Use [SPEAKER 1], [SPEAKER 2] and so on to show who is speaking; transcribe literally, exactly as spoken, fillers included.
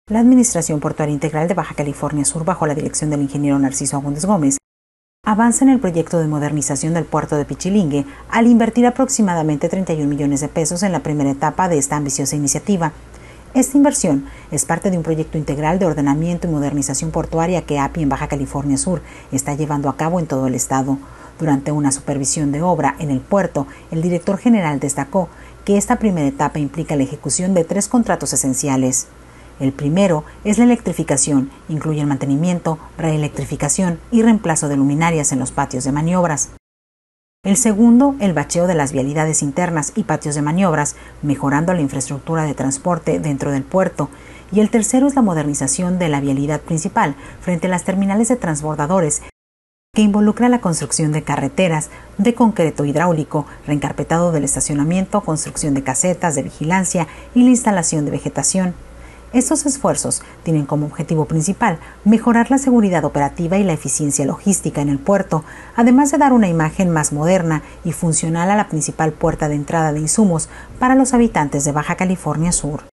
[SPEAKER 1] La Administración Portuaria Integral de Baja California Sur, bajo la dirección del ingeniero Narciso Agúndez Gómez, avanza en el proyecto de modernización del puerto de Pichilingue al invertir aproximadamente treinta y un millones de pesos en la primera etapa de esta ambiciosa iniciativa. Esta inversión es parte de un proyecto integral de ordenamiento y modernización portuaria que A P I en Baja California Sur está llevando a cabo en todo el estado. Durante una supervisión de obra en el puerto, el director general destacó que esta primera etapa implica la ejecución de tres contratos esenciales. El primero es la electrificación, incluye el mantenimiento, reelectrificación y reemplazo de luminarias en los patios de maniobras. El segundo, el bacheo de las vialidades internas y patios de maniobras, mejorando la infraestructura de transporte dentro del puerto. Y el tercero es la modernización de la vialidad principal frente a las terminales de transbordadores, que involucra la construcción de carreteras, de concreto hidráulico, reencarpetado del estacionamiento, construcción de casetas de vigilancia y la instalación de vegetación. Estos esfuerzos tienen como objetivo principal mejorar la seguridad operativa y la eficiencia logística en el puerto, además de dar una imagen más moderna y funcional a la principal puerta de entrada de insumos para los habitantes de Baja California Sur.